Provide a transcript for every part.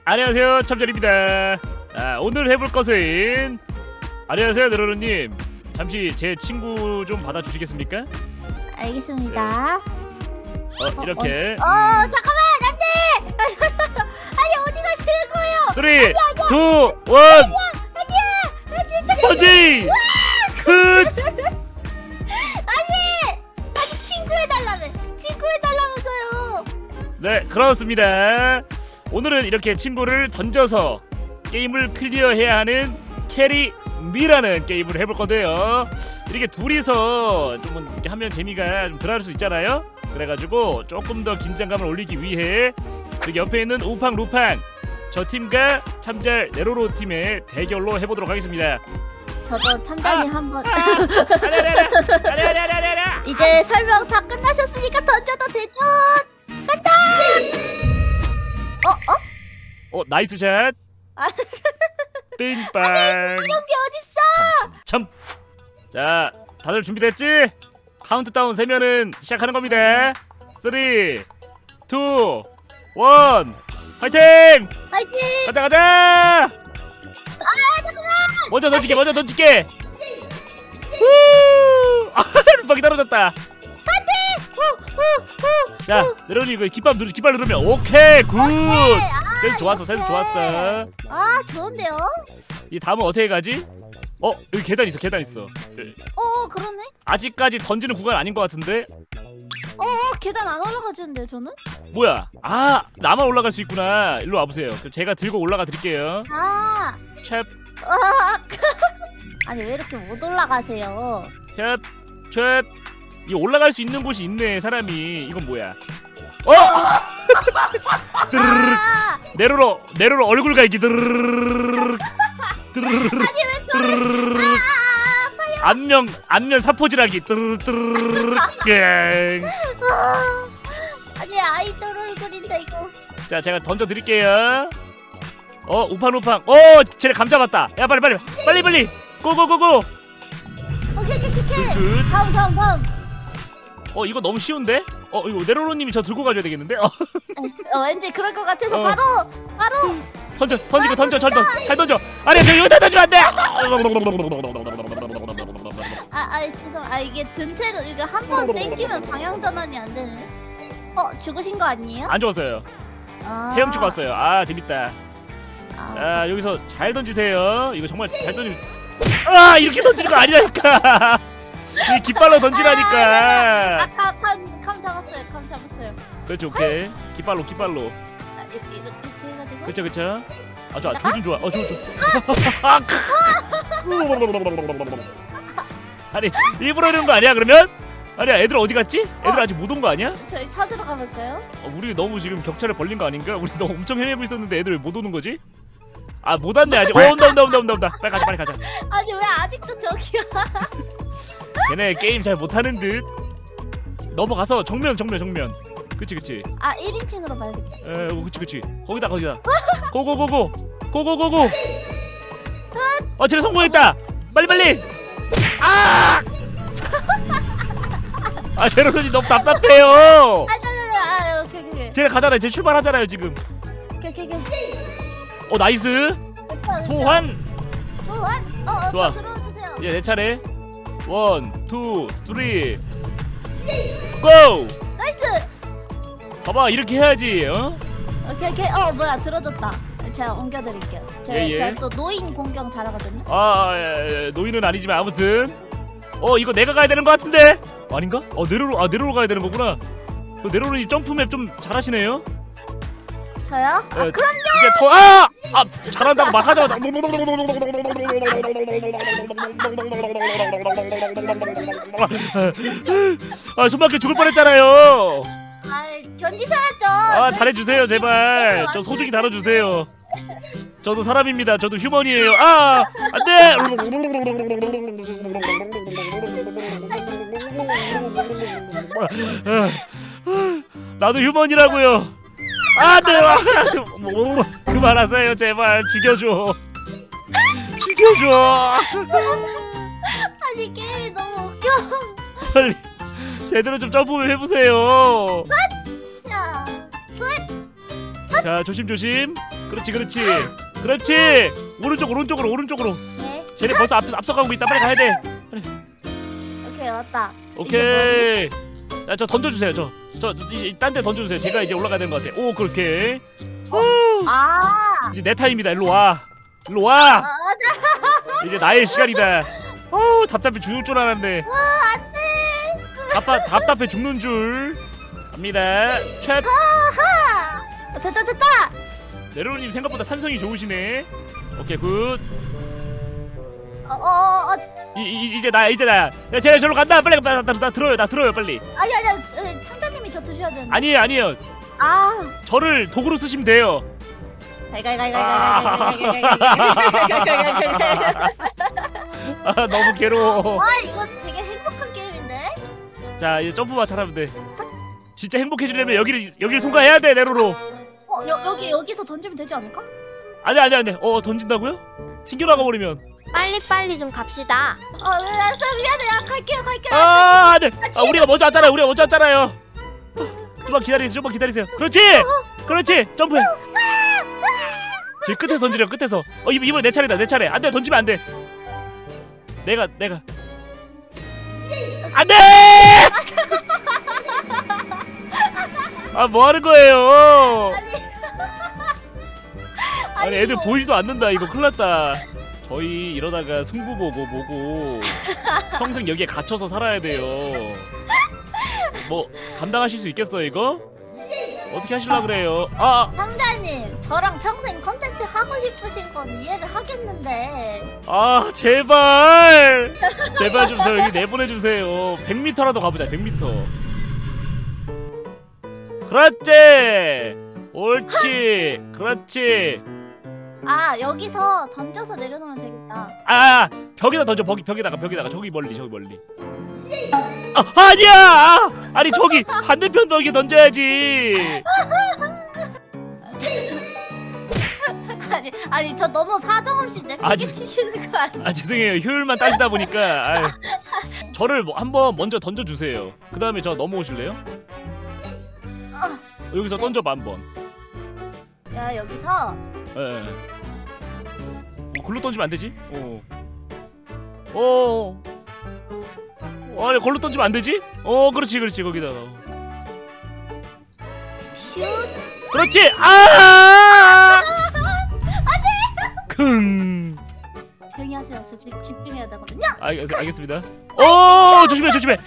안녕하세요, 참전입니다. 오늘 해볼 것은 안녕하세요, 네로로님. 잠시 제 친구 좀 받아주시겠습니까? 알겠습니다. 이렇게. 잠깐만, 안돼. 아니 어디 가시는 거예요? 3, 2, 1. 터지. 굿. 아니 친구해달라면서요. 네, 그렇습니다. 오늘은 이렇게 친구를 던져서 게임을 클리어해야 하는 캐리미라는 게임을 해볼 건데요. 이렇게 둘이서 좀 이렇게 하면 재미가 좀 덜할 수 있잖아요. 그래가지고 조금 더 긴장감을 올리기 위해 여기 옆에 있는 우팡 루팡 저 팀과 참잘 네로로 팀의 대결로 해보도록 하겠습니다. 저도 참관이 한번. 아랴랴랴랴랴랴랴랴랴. 이제 설명 다 끝나셨으니까 던져도 되죠? 간다. 나이스 샷. 빙빵. 이런 게 어딨어? 참. 자, 다들 준비됐지? 카운트다운 세면은 시작하는 겁니다. 3, 2, 1. 화이팅! 파이팅! 가자! 잠깐만! 먼저 던질게. 후! 루팡이 떨어졌다. 자, 네로니 이거 깃발 누르면 오케이, 굿. 센스 좋았어. 아, 좋은데요? 이 다음은 어떻게 가지? 여기 계단 있어. 그러네. 아직까지 던지는 구간 아닌 것 같은데. 계단 안 올라가지는데요, 저는? 뭐야? 나만 올라갈 수 있구나. 일로 와보세요. 그럼 제가 들고 올라가 드릴게요. 찹, 아니 왜 이렇게 못 올라가세요? 찹. 이 올라갈 수 있는 곳이 있네, 사람이. 이건 뭐야? 드르륵. 네로로 얼굴 갈기. 드르륵. 아니 왜 저를? 안면 사포질하기. 드르륵. 아니 아이돌 얼굴인데 이거. 자, 제가 던져 드릴게요. 우팡. 쟤네 감 잡았다. 야, 빨리. 고고고고. 오케이. 굿. 다음. 이거 너무 쉬운데? 이거 네로로님이 저 들고 가줘야 되겠는데? 왠지 그럴 것 같아서 바로. 던져. 잘 던져. 아니야, 저 여기다 던지면 안 돼. 죄송. 이게 든채로 이거 한 번 땡기면 방향 전환이 안 되네. 죽으신 거 아니에요? 안 죽었어요. 헤엄치고 왔어요. 재밌다. 자, 여기서 잘 던지세요. 이거 정말 잘 던지. 이렇게 던지는 거 아니라니까. 이 깃발로 던지라니까. 감 잡았어요. 그렇죠, 오케이. 깃발로. 이렇게 해가지고. 그쵸. 좋아. 조준 좋아. 아니, 일부러 이러는 거 아니야, 그러면? 아니야, 애들 어디 갔지? 애들 아직 못 온 거 아니야? 저희 찾으러 가볼까요? 우리 너무 지금 격차를 벌린 거 아닌가? 우리 너무 엄청 헤매고 있었는데 애들 왜 못 오는 거지? 못 왔네, 아직. 온다. 빨리 가자. 아니 왜 아직도 저기야? 걔네 게임 잘 못하는 듯. 넘어가서 정면. 그치. 1인칭으로 봐야겠다. 그치. 거기다. 고고고고. 쟤네 성공했다. 빨리. 제로선이 너무 답답해요. 오케이. 쟤네 가잖아요. 쟤 출발하잖아요, 지금. 오케이. 나이스. 소환. 좋아. 들어주세요. 이제 내 차례. 1, 2, 3. 고! 나이스. 봐봐, 이렇게 해야지. 오케이. 뭐야, 들어줬다. 제가 옮겨드릴게요. 제가 또 노인 공격 잘하거든요. 노인은 아니지만 아무튼. 이거 내가 가야 되는 것 같은데? 아닌가? 네로로 가야 되는 거구나. 네로로님 점프맵 좀 잘하시네요. 저요? 그럼요. 이제 잘한다고 막 하자마자. 숨막혀 죽을 뻔했잖아요. 견디셔야죠. 잘해주세요, 제발. 저 소중히 다뤄주세요. 저도 사람입니다. 저도 휴먼이에요. 안돼. 나도 휴먼이라고요. 안돼. 그만하세요, 제발. 죽여줘. 아니 게임이 너무 웃겨. 빨리 제대로 좀 점프 해보세요. 자, 조심. 그렇지 그렇지 그렇지. 오른쪽으로. 네. 쟤네 벌써 앞서가고 있다. 빨리 가야 돼. 오케이 왔다. 오케이. 자, 저 던져주세요. 저 이제 딴 데 던져주세요. 제가 이제 올라가야 되는 것 같아. 오 그렇게. 아. 이제 내 타임이다. 일로 와. 이제 나의 시간이다. 답답해 죽을 줄 알았는데. 안돼. 답답해 죽는 줄. 갑니다. 챗. 됐다. 네로님 생각보다 탄성이 좋으시네. 오케이 굿. 이제 나야. 야, 쟤네 저로 간다. 빨리 나 들어요 빨리. 아니 창자님이 저 드셔야 되는데. 아니에요. 아. 저를 도구로 쓰시면 돼요. 너무 괴로워. 아 이거 되게 행복한 게임인데. 자 이제 점프만 잘하면 돼. 진짜 행복해지려면 여기를 통과해야 돼 네로로. 여기서 던지면 되지 않을까? 아니. 던진다고요? 튕겨나가 버리면. 빨리 좀 갑시다. 알았어 미안해. 갈게요. 안돼. 우리가 먼저 왔잖아요. 좀만 기다리세요. 그렇지. 점프해. 제일 끝에서 던지려. 끝에서. 이번에 내 차례다. 안돼. 던지면 안돼. 내가 안돼. 뭐 하는 거예요? 아니 애들 보이지도 않는다. 이거 큰일 났다. 저희 이러다가 승부 보고 뭐고 평생 여기에 갇혀서 살아야 돼요. 뭐 감당하실 수 있겠어요 이거? 어떻게 하시려고 그래요? 상자님 저랑 평생 컨텐츠 하고 싶으신 건 이해를 하겠는데. 제발 좀 저 여기 내보내주세요. 100m라도 가보자. 100m. 옳지. 여기서 던져서 내려놓으면 되겠다. 벽에다 던져. 벽에다가 저기 멀리. 아니야. 아니 저기 반대편 벽에 던져야지. 아니 저 너무 사정없이 치시는 거 아니야? 죄송해요. 효율만 따지다 보니까. 저를 한번 먼저 던져주세요. 그 다음에 저 넘어오실래요? 여기서 던져봐 한번. 야 여기서. 글로 던지면 안 되지? 아니 걸로 던지면 안 되지? 그렇지 거기다가. 슛. 그렇지. 킁. 조용히 하세요. 저 지금 집중해야 되거든요. 알겠습니다. 조심해.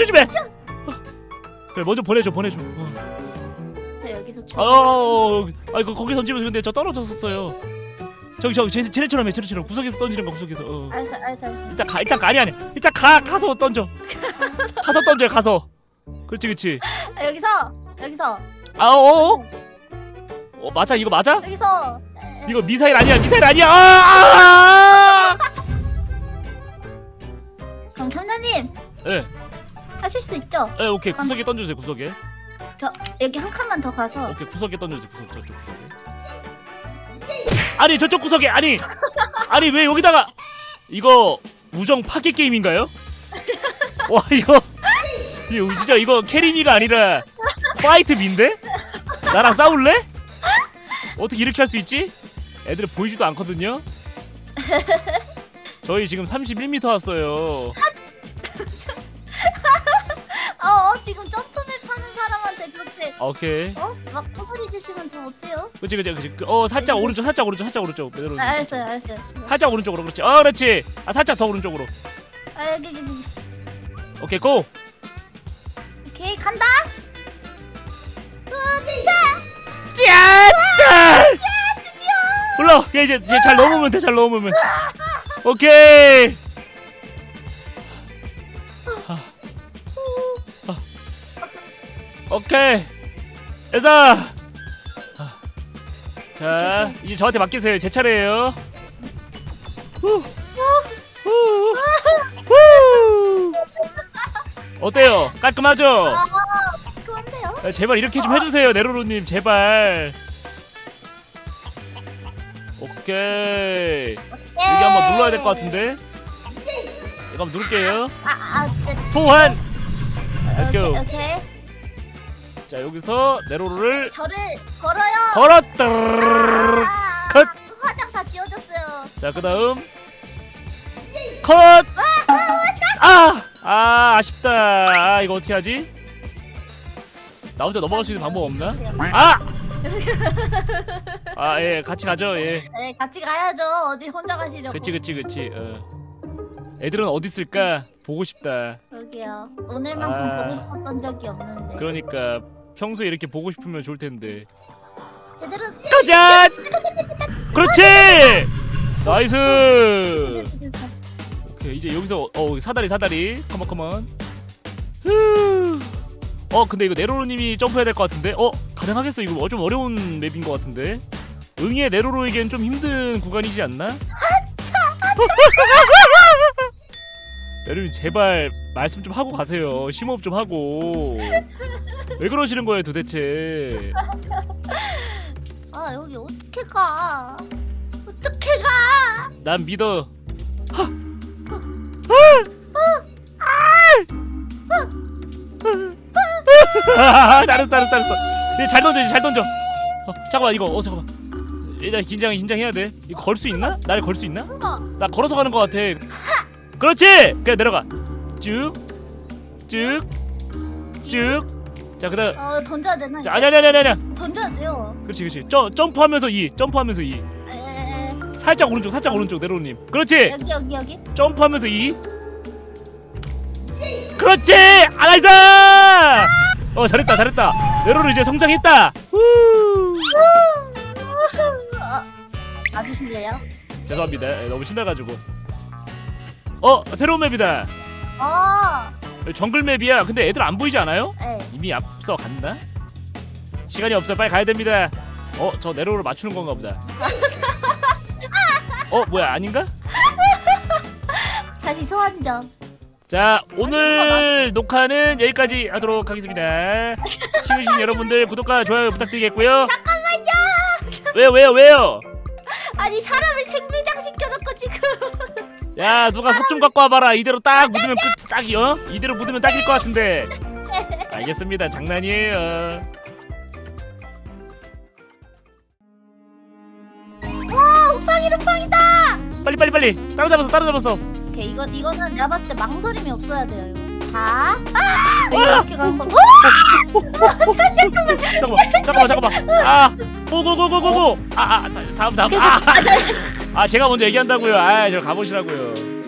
그래 먼저 보내줘. 저 여기서 거기 던지면 근데 저 떨어졌었어요. 저기 쟤네처럼 해. 구석에서 던지는 거. 구석에서. 알았어. 일단 아니 일단 가서 던져. 가서 던져요. 가서. 그렇지. 여기서. 맞아. 이거 맞아? 여기서. 이거 미사일 아니야. 그럼 참자님. 네. 하실 수 있죠? 네, 오케이. 구석에 던져주세요. 구석에. 저 여기 한 칸만 더 가서. 오케이. 구석에 던져주세요. 저쪽 구석에. 아니 저쪽 구석에. 아니 왜 여기다가. 이거 우정 파괴 게임인가요? 와 이거 진짜 이거 캐리미가 아니라 파이트미인데? 나랑 싸울래? 어떻게 이렇게 할 수 있지? 애들이 보이지도 않거든요. 저희 지금 31m 왔어요. 지금 점프맵 하는 사람한테 그렇게. 오케이. 막 소리 주시면 더 어때요? 그렇지. 살짝 오른쪽. 알았어요. 살짝 오른쪽으로. 그렇지. 살짝 더 오른쪽으로. 여기. 오케이 고. 오케이 간다. 짠! 올라. 이제 잘 넘으면 돼. 오케이. 오케이. 됐어. 자, 이제 저한테 맡기세요. 제 차례예요. 어때요? 깔끔하죠? 그런데요? 제발 이렇게 좀 해주세요, 네로로님. 제발. 오케이. 여기 한번 눌러야 될 것 같은데. 이거 한번 누를게요. 소환. Let's go. 오케이. 자 여기서 네로로를 저를 걸어요. 걸었다. 자 그다음 컷. 아쉽다. 이거 어떻게 하지? 나 혼자 넘어갈 수 있는 방법 없나? 예, 같이 가죠. 예. 네, 같이 가야죠. 어디 혼자 가시려고. 그치. 애들은 어디 있을까? 보고 싶다. 그러게요. 오늘만큼 보고 싶었던 적이 없는데. 그러니까 평소에 이렇게 보고 싶으면 좋을 텐데. 제대로. 가자. 그렇지. 나이스. 됐어. 오케이, 이제 여기서 사다리. 컴온. 근데 이거 네로로님이 점프해야 될 것 같은데. 가능하겠어? 이거 좀 어려운 맵인 것 같은데. 응의 네로로에겐 좀 힘든 구간이지 않나? 네로님 제발 말씀 좀 하고 가세요. 심호흡 좀 하고. 왜 그러시는 거예요 도대체? 여기 어떻게 가? 어떻게 가? 난 믿어. 잘했어. 얘 잘 던져. 잠깐만 이거 잠깐만. 일단 긴장해야 돼. 이거 걸 수 있나? 날 걸 수 있나? 나 걸어서 가는 것 같아. 그렇지. 그냥 내려가. 쭉. 자 그다음. 던져야 되나? 아니야. 던져야 돼요. 그렇지. 점프하면서 E. 살짝 오른쪽 네로님. 그렇지. 여기. 점프하면서 E. 그렇지. 나이스. 잘했다. 네로로 이제 성장했다. 봐주실래요? 죄송합니다. 너무 신나가지고. 새로운 맵이다. 정글 맵이야. 근데 애들 안 보이지 않아요? 네. 이미 앞서 갔나? 시간이 없어. 빨리 가야 됩니다. 저 네로를 맞추는 건가 보다. 뭐야 아닌가? 다시 소환점. 자 오늘 녹화는 여기까지 하도록 하겠습니다. 시청해주신 여러분들 구독과 좋아요 부탁드리겠고요. 잠깐만요. 왜요? 아니 사람을 생매장 시켜놓고 지금. 야 누가 삽 좀 갖고 와봐라. 이대로 딱 묻으면 딱이요? 이대로 묻으면 딱일 것 같은데. 알겠습니다. 장난이에요. 와 우팡이다. 빨리 따라잡았어. 오케이 이거는 내가 봤을 때 망설임이 없어야 돼요. 이거. 자. 이렇게 가는 거. 잠깐만. 고고고고고고. 다음. 제가 먼저 얘기한다고요. 저 가보시라고요.